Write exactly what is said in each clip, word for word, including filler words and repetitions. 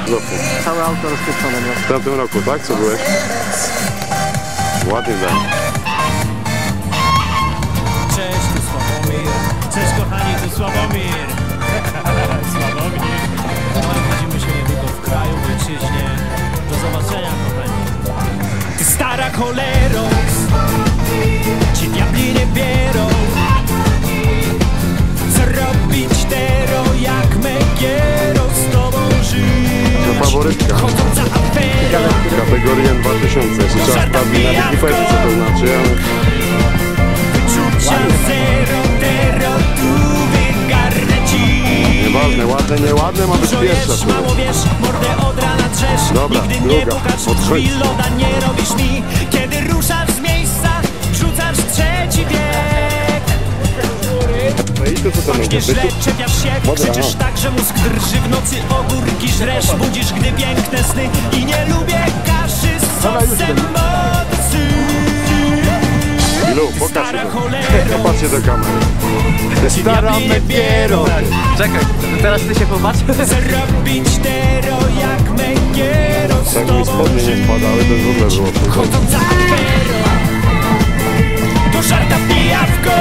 roku? Całe auto rozpieprzone miał. W tamtym roku, tak? Co byłeś? Ładnie zdanie. Cześć, tu Sławomir. Cześć kochani, tu Sławomir. Sławomir. No i widzimy się niedługo w kraju, w ojczyźnie. Do zobaczenia, kochani. Ty stara cholero, ci diabli nie bierą. Co robić tero, jak me quiero z tobą żyć. To faworytka. Chodząca afera. Kategoria dwa tysiące. Jeszcze trzeba sprawdzić na Wikipedii, co to znaczy, ale... Wyczucia zero, tero, tu wygarnę ci. Nieważne, ładne, nieładne, ma być pierwsza. Mało wiesz, mordę od rana drzesz. Dobra, nigdy nie druga. pukasz w Odchodź. drzwi, loda nie robisz mi. Kiedy ruszasz z miejsca, rzucasz trzeci bieg. No i to co to Pachniesz źle, czepiasz się, krzyczysz tak, że mózg drży. W nocy ogórki żresz, budzisz, gdy piękne sny. I nie lubię kaszy z sosem mocy. Ilu, pokaż się to. Popatrzcie do kamery. Stara me quiero. Czekaj, teraz ty się popatrz. Zrobić tero, jak me quiero z Tak mi tobą spodnie nie spadały, to w ogóle było. chodząca afera. To żarta pijawko.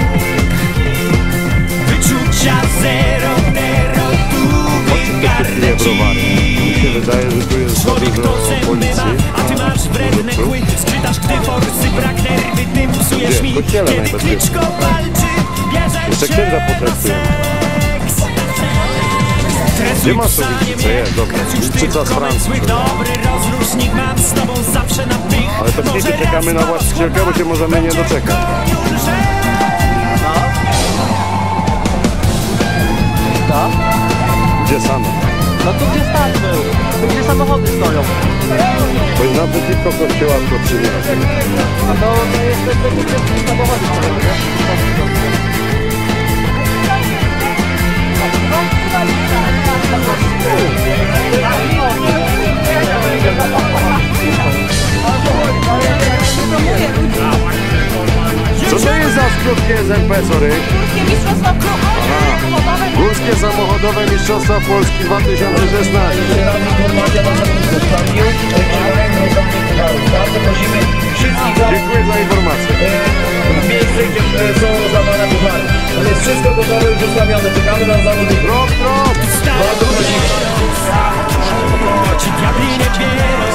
Wyczucia zero, tero, tu wygarnę ci. Mi się wydaje, że tu jest za Człowiek dużo to zęby policji. ma, a ty masz wredne kły. Skrzytasz, gdy forsy brak, nerwy ty psujesz mi. Gdzie? W kościele Kiedy najbezpieczniej. Kliczko walczy, bierzesz Jeszcze księdza potraktujemy. Gdzie masz tą licznicę? Jest, dobra. Licznica z Francji. Dobry rozrusznik mam z tobą zawsze na pych. Ale to wtedy czekamy na właścicielkę, bo się możemy nie doczekać. Co? Gdzie samo? No tu gdzie start był? Tu gdzie samochody stoją. To jest naprzeciwko kościoła w Kostrzynie. A to, to jest to gdzie samochody stoją, nie? Co to jest za skrótkie S M P, sorry? Mistrzostwa samochodowe. Górskie Samochodowe Mistrzostwa Polski dwa tysiące szesnaście. Informacja wasza przedstawił. Bardzo prosimy wszystkich Dziękuję za informację. w miejsce, gdzie są rozdawane puchary. To jest wszystko gotowe, już ustawione. Czekamy na zawodników. Drop, drop! Bardzo prosimy. Ci diabli nie bierą.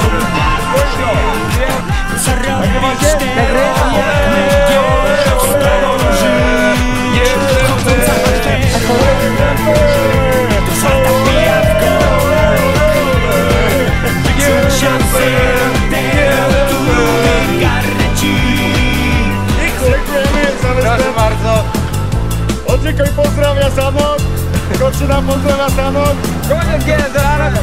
Co robić tero, jak me quiero z tobą żyć. Chodząca afera. To żarta pijawko. Wyczucia zero, tero, tu wygarnę ci. Proszę bardzo. Oczekaj, pozdrawia Sanok. Koczyna pozdrawia Sanok. Koniec G, zaraz!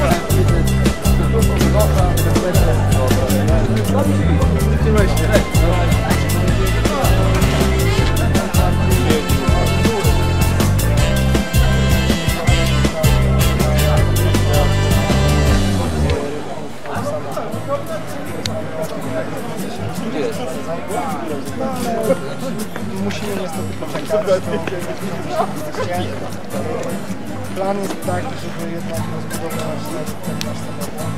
Musimy niestety poczekać. Plan jest taki, żeby jednak rozbudować ten nasz samochód.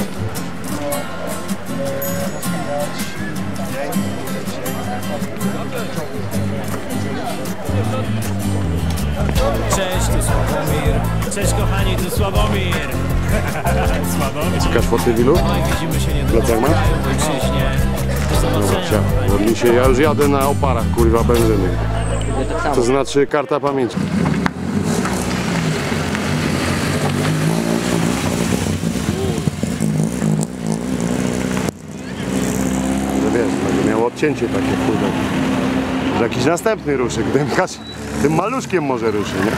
Cześć, tu Sławomir. Cześć kochani, tu Sławomir. Sławomir. Czekasz foty, Wilu? No i widzimy się niedługo w Plecak masz? kraju, w ojczyźnie. Do zobaczenia. Modli się, ja już jadę na oparach, kurwa, benzyny. To znaczy karta pamięci. Że wiesz, będzie miało odcięcie takie, kurwa. Że jakiś następny ruszy, dymkasz, tym maluszkiem może ruszy, nie?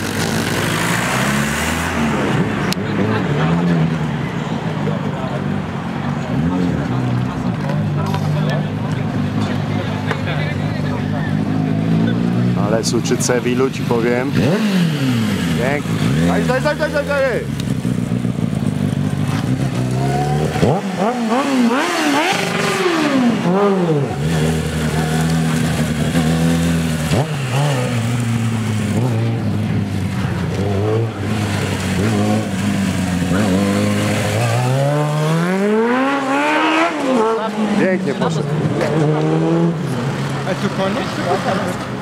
Ale suczyce, Wilu, ci powiem. Pięknie. Daj, daj, daj, daj, daj, daj. Oh, Pięknie poszedł. A tu koniec?